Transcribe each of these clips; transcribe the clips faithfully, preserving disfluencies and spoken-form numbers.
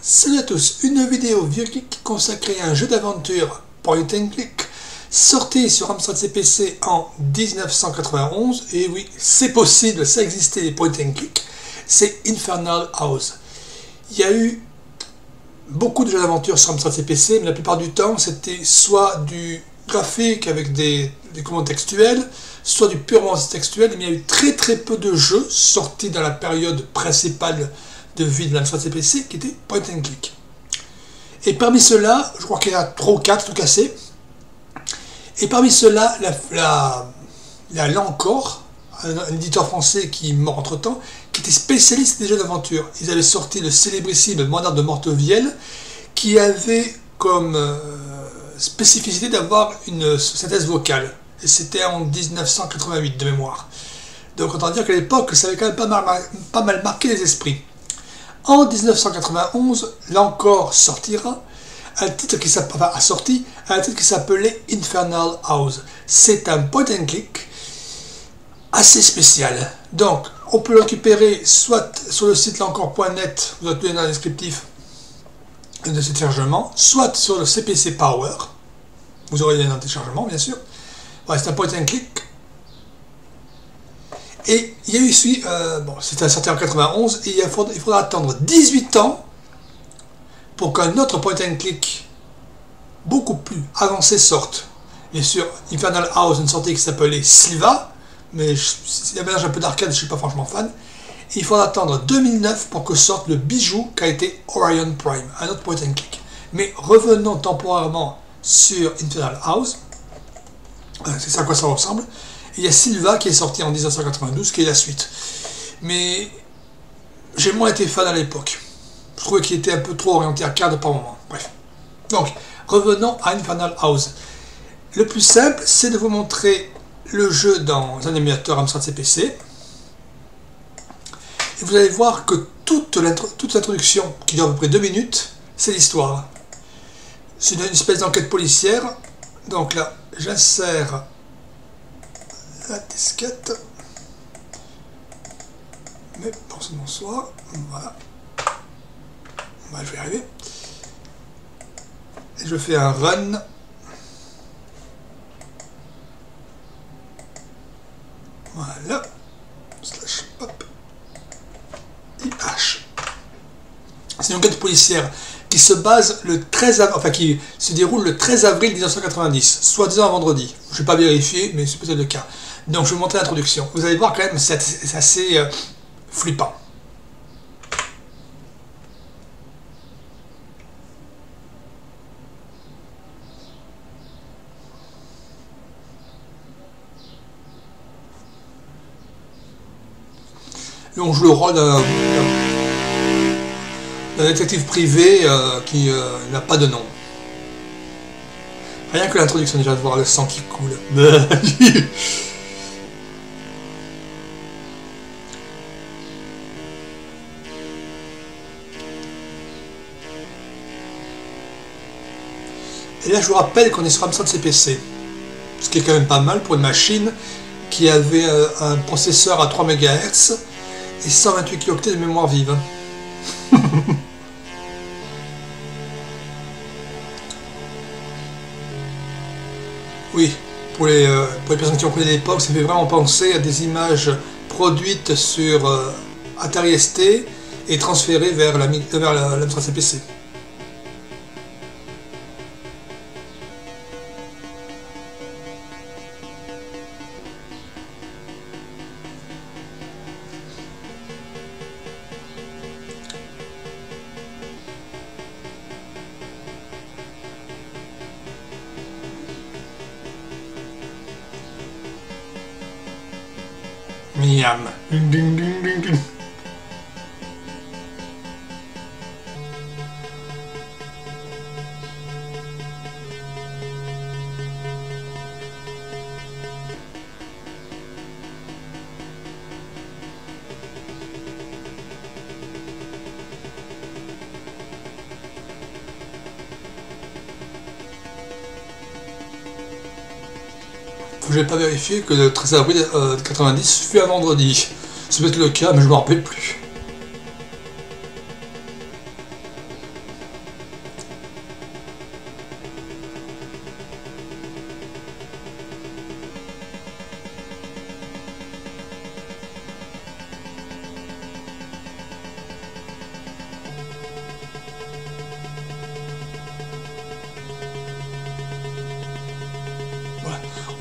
Salut à tous, une vidéo vieux geek consacrée à un jeu d'aventure point and click sorti sur Amstrad C P C en mille neuf cent quatre-vingt-onze, et oui, c'est possible, ça existait les point and click, c'est Infernal House. Il y a eu beaucoup de jeux d'aventure sur Amstrad C P C, mais la plupart du temps c'était soit du graphique avec des, des commandes textuelles, soit du purement textuel, mais il y a eu très très peu de jeux sortis dans la période principale de vie de l'Amstrad C P C qui était point and click. Et parmi ceux-là, je crois qu'il y en a trois ou quatre tout cassés. Et parmi ceux-là, la, la, la, là encore, un, un éditeur français qui est mort entre temps, qui était spécialiste des jeux d'aventure. Ils avaient sorti le célébrissime Monarque de Mortevielle, qui avait comme euh, spécificité d'avoir une synthèse vocale. Et c'était en mille neuf cent quatre-vingt-huit de mémoire. Donc autant dire qu'à l'époque, ça avait quand même pas mal, pas mal marqué les esprits. En mille neuf cent quatre-vingt-onze, là encore sortira un titre qui enfin, a sorti un titre qui s'appelait Infernal House. C'est un point and click assez spécial. Donc, on peut le récupérer soit sur le site là encore point net, vous avez dans le descriptif de ce téléchargement, soit sur le C P C Power, vous aurez les liens dans le téléchargement bien sûr. Ouais, c'est un point and click. Et il y a eu celui, euh, bon, c'était sorti en quatre-vingt-onze, et il faudra, il faudra attendre dix-huit ans pour qu'un autre point and click beaucoup plus avancé sorte. Bien sûr, Infernal House, une sortie qui s'appelait Sylva, mais c'est un mélange un peu d'arcade, je ne suis pas franchement fan. Et il faudra attendre deux mille neuf pour que sorte le bijou qui a été Orion Prime, un autre point and click. Mais revenons temporairement sur Infernal House, c'est ça à quoi ça ressemble. Et il y a Sylva qui est sorti en mille neuf cent quatre-vingt-douze, qui est la suite. Mais j'ai moins été fan à l'époque. Je trouvais qu'il était un peu trop orienté arcade par moment. Bref. Donc, revenons à Infernal House. Le plus simple, c'est de vous montrer le jeu dans un émulateur Amstrad C P C. Et vous allez voir que toute l'introduction, qui dure à peu près deux minutes, c'est l'histoire. C'est une espèce d'enquête policière. Donc là, j'insère la disquette, mais bon, c'est bonsoir, voilà, bah, je vais y arriver, et je fais un run, voilà, slash pop, I H. C'est une enquête policière qui se base le treize avril, enfin qui se déroule le treize avril mille neuf cent quatre-vingt-dix, soi-disant un vendredi. Je ne vais pas vérifier, mais c'est peut-être le cas. Donc je vais vous montrer l'introduction. Vous allez voir quand même, c'est assez euh, flippant. Et on joue le rôle d'un d'un détective privé euh, qui euh, n'a pas de nom. Rien que l'introduction déjà de voir le sang qui coule. Et là je vous rappelle qu'on est sur Amstrad C P C. Ce qui est quand même pas mal pour une machine qui avait euh, un processeur à trois mégahertz et cent vingt-huit kilooctets de mémoire vive. Oui, pour les, euh, pour les personnes qui ont connu l'époque, ça fait vraiment penser à des images produites sur euh, Atari S T et transférées vers la, vers la, l'Amstrad C P C. Miam. Ding, ding, ding, ding, ding. Je n'ai pas vérifié que le treize avril euh, quatre-vingt-dix fut un vendredi. C'est peut-être le cas, mais je ne me rappelle plus.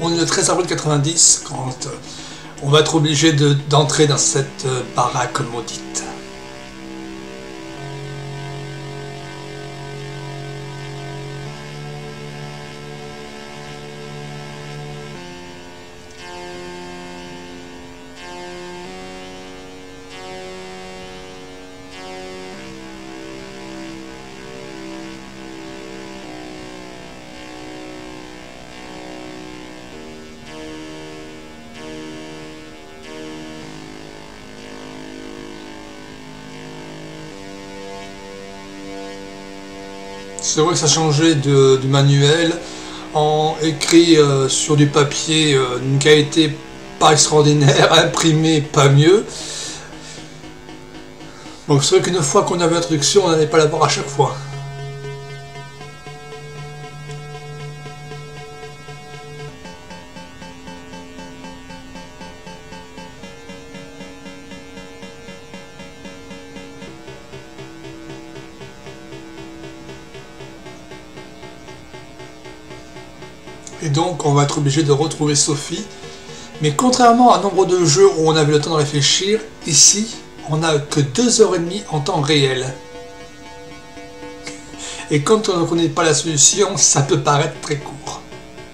On est le treize avril quatre-vingt-dix quand euh, on va être obligé d'entrer dans cette euh, baraque maudite. C'est vrai que ça changeait de, du manuel, en écrit euh, sur du papier euh, d'une qualité pas extraordinaire, imprimé pas mieux. Donc c'est vrai qu'une fois qu'on avait l'introduction, on n'allait pas l'avoir à chaque fois. Et donc on va être obligé de retrouver Sophie. Mais contrairement à nombre de jeux où on avait le temps de réfléchir, ici on n'a que deux heures trente en temps réel. Et quand on ne connaît pas la solution, ça peut paraître très court.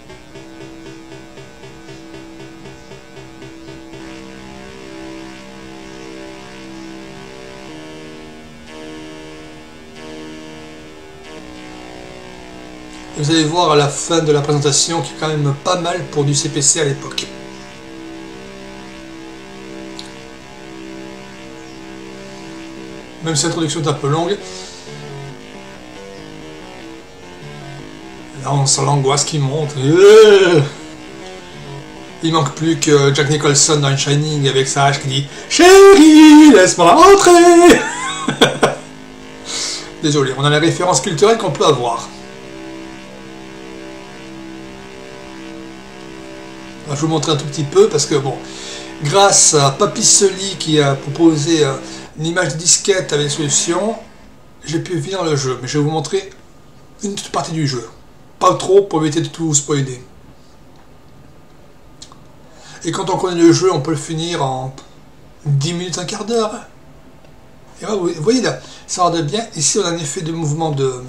Vous allez voir à la fin de la présentation qui est quand même pas mal pour du C P C à l'époque. Même si l'introduction est un peu longue. Là on sent l'angoisse qui monte. Il manque plus que Jack Nicholson dans Shining avec sa hache qui dit « Chérie, laisse-moi rentrer !» Désolé, on a les références culturelles qu'on peut avoir. Je vais vous montrer un tout petit peu parce que bon, grâce à Papy Sully qui a proposé une image de disquette avec solution, j'ai pu finir le jeu. Mais je vais vous montrer une toute partie du jeu. Pas trop pour éviter de tout vous spoiler. Et quand on connaît le jeu, on peut le finir en dix minutes, un quart d'heure. Et là, vous voyez là, ça regarde bien. Ici, on a un effet de mouvement de,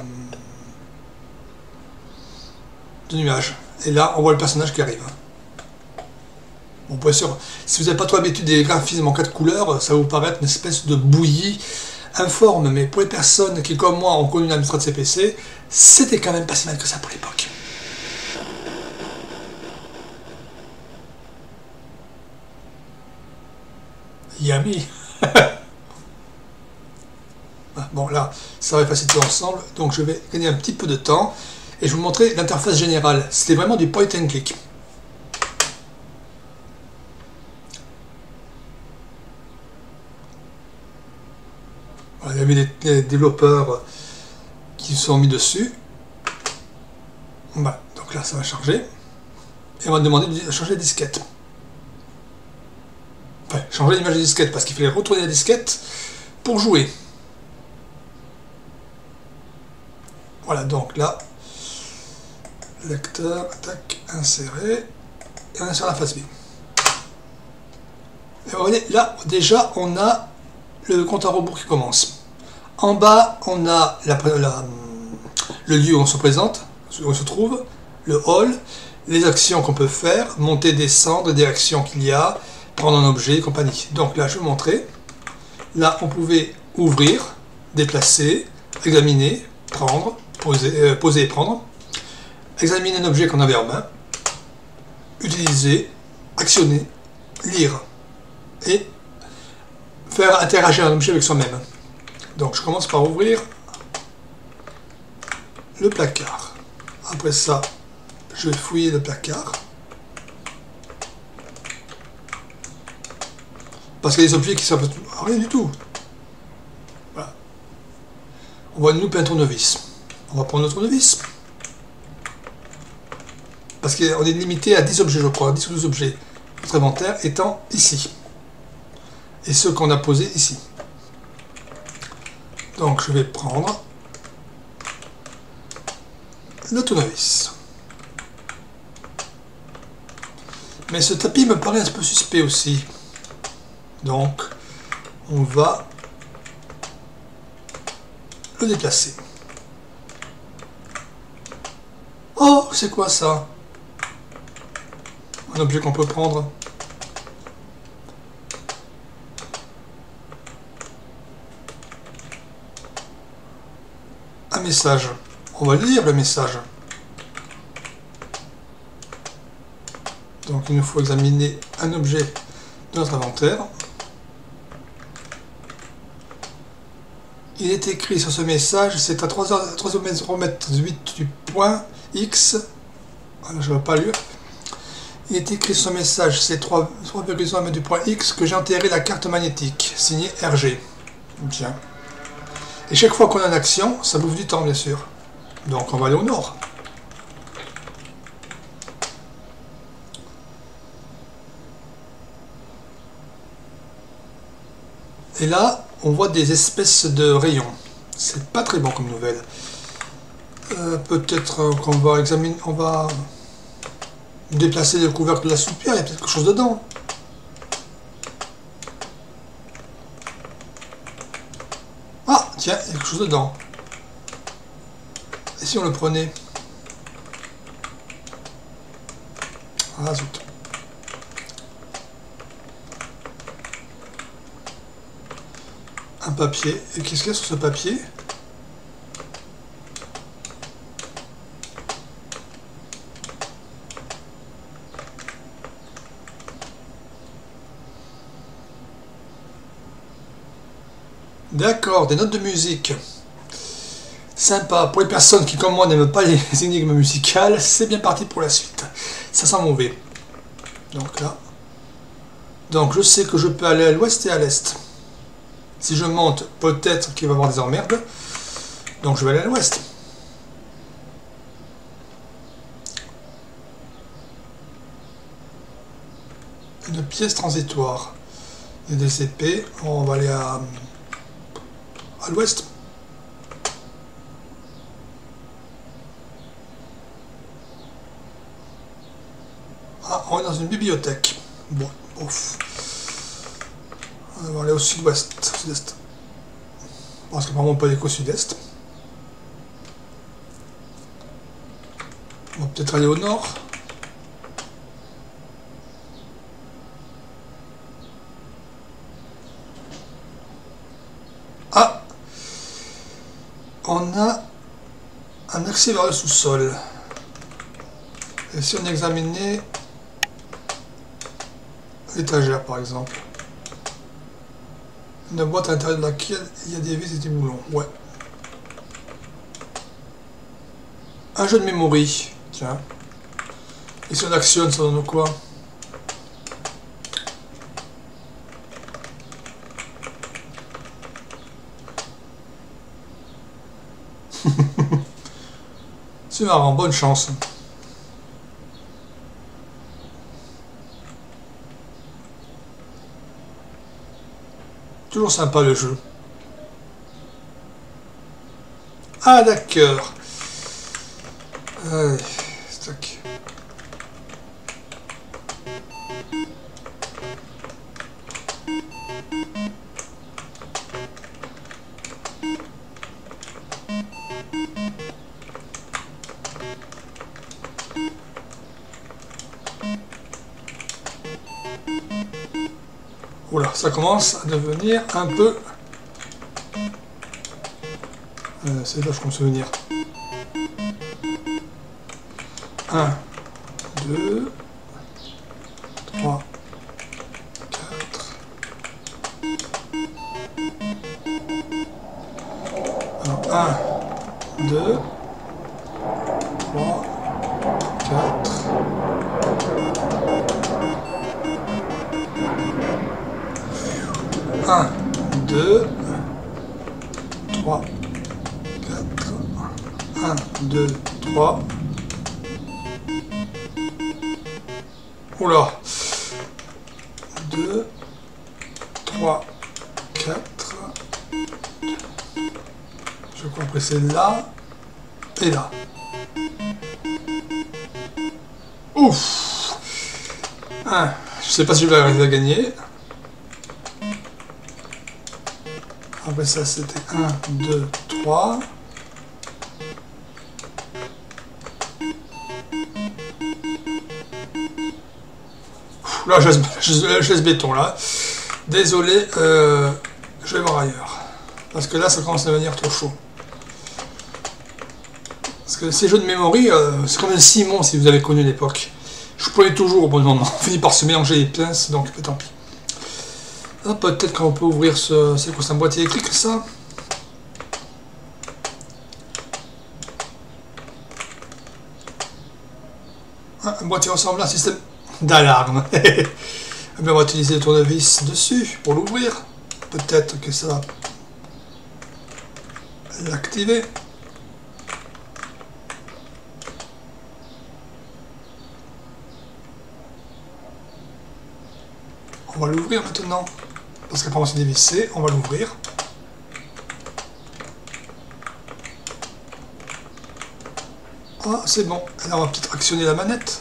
de nuage. Et là, on voit le personnage qui arrive. Bon, bien sûr, si vous n'avez pas trop l'habitude des graphismes en quatre couleurs, ça va vous paraître une espèce de bouillie informe, mais pour les personnes qui, comme moi, ont connu une Amstrad C P C, c'était quand même pas si mal que ça pour l'époque. Yummy. Bon, là, ça va effacer tout ensemble, donc je vais gagner un petit peu de temps, et je vais vous montrer l'interface générale. C'était vraiment du point and click. Il y avait des, des développeurs qui se sont mis dessus. Voilà, donc là ça va charger. Et on va demander de changer la disquette. Enfin, changer l'image de disquette parce qu'il fallait retourner la disquette pour jouer. Voilà, donc là, lecteur, tac, inséré, et on est sur la face B. Et vous voyez, là déjà on a le compte à rebours qui commence. En bas, on a la, la, le lieu où on se présente, où on se trouve, le hall, les actions qu'on peut faire, monter, descendre, des actions qu'il y a, prendre un objet et compagnie. Donc là, je vais vous montrer. Là, on pouvait ouvrir, déplacer, examiner, prendre, poser, euh, poser et prendre, examiner un objet qu'on avait en main, utiliser, actionner, lire et faire interagir un objet avec soi-même. Donc je commence par ouvrir le placard. Après ça, je vais fouiller le placard. Parce qu'il y a des objets qui servent à rien du tout. Voilà. On voit une loupe et un tournevis. On va prendre le tournevis. Parce qu'on est limité à dix objets, je crois, dix ou douze objets. Notre inventaire étant ici. Et ceux qu'on a posés ici. Donc je vais prendre le tournevis. Mais ce tapis me paraît un peu suspect aussi. Donc, on va le déplacer. Oh, c'est quoi ça? Un objet qu'on peut prendre. Un message. On va lire le message. Donc il nous faut examiner un objet de notre inventaire. Il est écrit sur ce message, c'est à trois heures huit du point X. Voilà, je ne vais pas lire. Il est écrit sur ce message, c'est trois virgule un mètres du point X que j'ai enterré la carte magnétique, signée R G. Tiens. Et chaque fois qu'on a une action, ça bouffe du temps, bien sûr. Donc on va aller au nord. Et là, on voit des espèces de rayons. C'est pas très bon comme nouvelle. Euh, Peut-être qu'on va examiner, on va déplacer le couvercle de la soupière, il y a peut-être quelque chose dedans. Ah, tiens, il y a quelque chose dedans. Et si on le prenait? Ah, zut. Un papier. Et qu'est-ce qu'il y a sur ce papier? D'accord, des notes de musique. Sympa. Pour les personnes qui, comme moi, n'aiment pas les énigmes musicales, c'est bien parti pour la suite. Ça sent mauvais. Donc là. Donc je sais que je peux aller à l'ouest et à l'est. Si je monte, peut-être qu'il va y avoir des emmerdes. Donc je vais aller à l'ouest. Une pièce transitoire. Il y a des épées. On va aller à, à l'ouest. Ah, on est dans une bibliothèque. Bon, ouf. On va aller au sud-ouest, sud-est. Parce qu'apparemment on peut aller qu'au sud-est. On va peut-être aller au nord. Ah! On a un accès vers le sous-sol. Et si on examinait l'étagère par exemple? Une boîte à l'intérieur de laquelle il y a des vis et des boulons. Ouais. Un jeu de memory. Tiens. Et si on actionne, ça donne quoi? C'est marrant, bonne chance. Toujours sympa le jeu. Ah d'accord. Allez, tac. Oula, ça commence à devenir un peu... Euh, c'est là, je peux me souvenir. un, deux, trois, quatre. Alors, un, deux, trois, quatre. un, deux, trois, quatre, un, deux, trois. Oula, deux, trois, quatre. Je crois que c'est là et là. Ouf. Ah, je sais pas si je vais arriver à gagner. Après ça, c'était un, deux, trois. Là, je laisse, je laisse béton, là. Désolé, euh, je vais voir ailleurs. Parce que là, ça commence à devenir trop chaud. Parce que ces jeux de mémoire, euh, c'est comme un ciment, si vous avez connu l'époque. Je prenais toujours au bon moment. On finit par se mélanger les pinces, donc tant pis. Ah, peut-être qu'on peut ouvrir ce... C'est quoi, c'est un boîtier électrique, ça? Ah, un boîtier ressemble à un système d'alarme. On va utiliser le tournevis dessus pour l'ouvrir. Peut-être que ça va l'activer. On va l'ouvrir maintenant. Parce qu'apparemment c'est dévissé. On va l'ouvrir. Ah, c'est bon. Alors on va peut-être actionner la manette.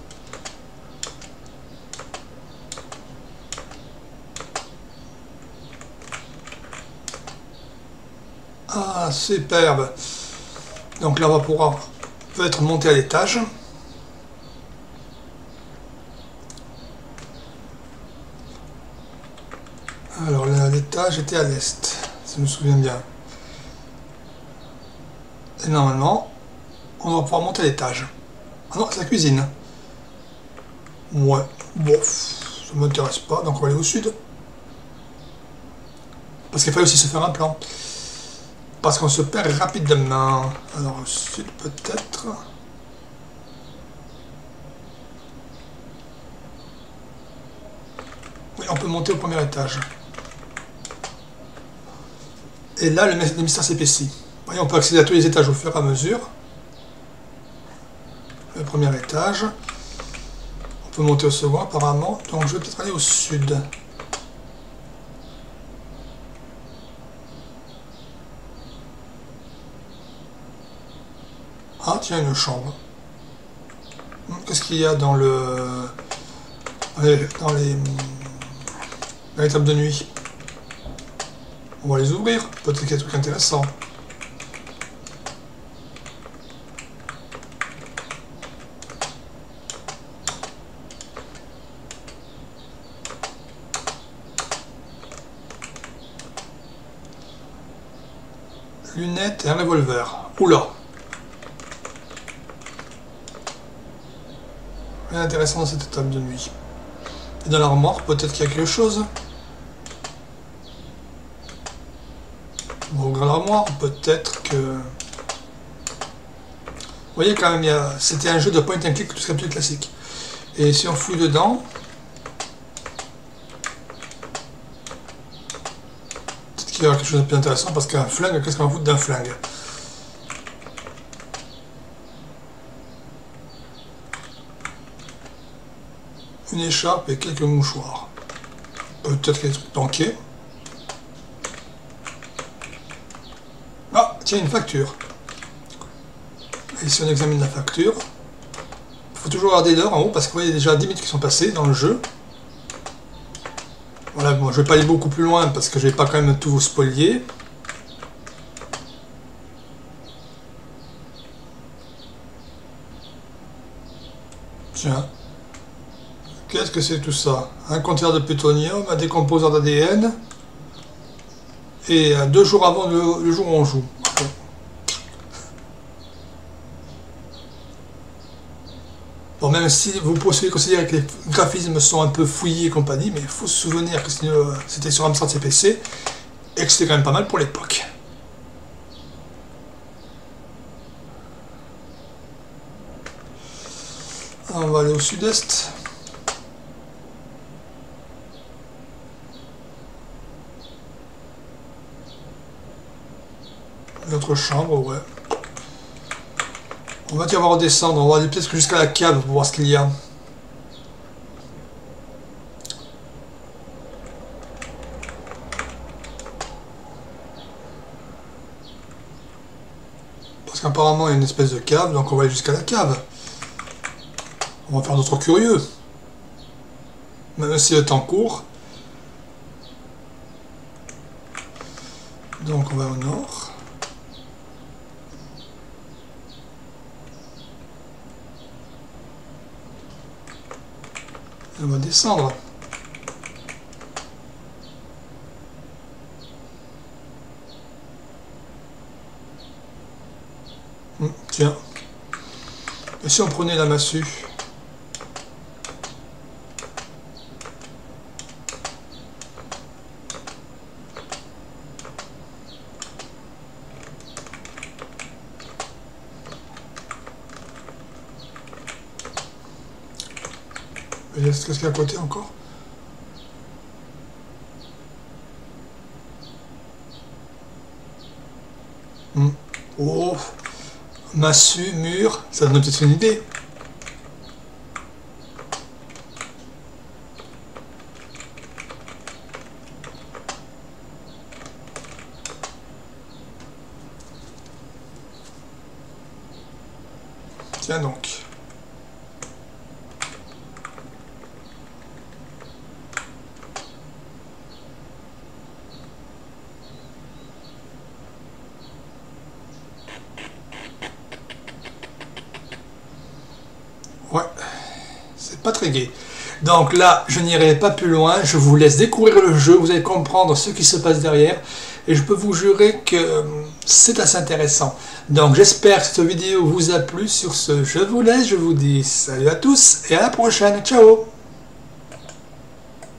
Ah, superbe. Donc là, on va pouvoir peut-être monter à l'étage. Alors l'étage était à l'est, si je me souviens bien. Et normalement, on va pouvoir monter à l'étage. Ah non, c'est la cuisine. Ouais, bon, ça ne m'intéresse pas, donc on va aller au sud. Parce qu'il fallait aussi se faire un plan. Parce qu'on se perd rapidement. Alors au sud peut-être. Oui, on peut monter au premier étage. Et là, le mystère s'épaissit. Voyez, on peut accéder à tous les étages au fur et à mesure. Le premier étage. On peut monter au second apparemment. Donc je vais peut-être aller au sud. Ah, tiens, une chambre. Qu'est-ce qu'il y a dans le... dans les... dans les, dans les tables de nuit? On va les ouvrir. Peut-être qu'il y a des trucs intéressants. Lunettes et un revolver. Oula! Rien d'intéressant dans cette table de nuit. Et dans l'armoire, peut-être qu'il y a quelque chose. On va ouvrir l'armoire, peut-être que... Vous voyez quand même, a... c'était un jeu de point and click tout ce qui est plus classique. Et si on fouille dedans... Peut-être qu'il y aura quelque chose de plus intéressant, parce qu'un flingue, qu'est-ce qu'on va foutre d'un flingue? Une écharpe et quelques mouchoirs. Peut-être qu'il y a des trucs planqués. Ah, tiens, une facture. Et si on examine la facture, il faut toujours garder l'heure en haut parce qu'il y a déjà dix minutes qui sont passées dans le jeu. Voilà, bon, je vais pas aller beaucoup plus loin parce que je vais pas quand même tout vous spolier. Tiens. Qu'est-ce que c'est tout ça? Un conteneur de plutonium, un décomposeur d'A D N, et deux jours avant le, le jour où on joue. Bon, même si vous pouvez considérer que les graphismes sont un peu fouillis et compagnie, mais il faut se souvenir que c'était sur Amstrad C P C, et que c'était quand même pas mal pour l'époque. On va aller au sud-est. Notre chambre, ouais. On va y avoir redescendre, on va aller peut-être jusqu'à la cave pour voir ce qu'il y a. Parce qu'apparemment il y a une espèce de cave, donc on va aller jusqu'à la cave. On va faire notre curieux. même si le temps court. Donc on va au nord. Et on va descendre. Hum, tiens. Et si on prenait la massue? Qu'est-ce qu'il y a à côté encore? Hmm. Oh, massue, mur, ça donne peut-être une idée. Tiens donc. Ouais, c'est pas très gai. Donc là, je n'irai pas plus loin, je vous laisse découvrir le jeu, vous allez comprendre ce qui se passe derrière, et je peux vous jurer que c'est assez intéressant. Donc j'espère que cette vidéo vous a plu. Sur ce, je vous laisse, je vous dis salut à tous, et à la prochaine, ciao!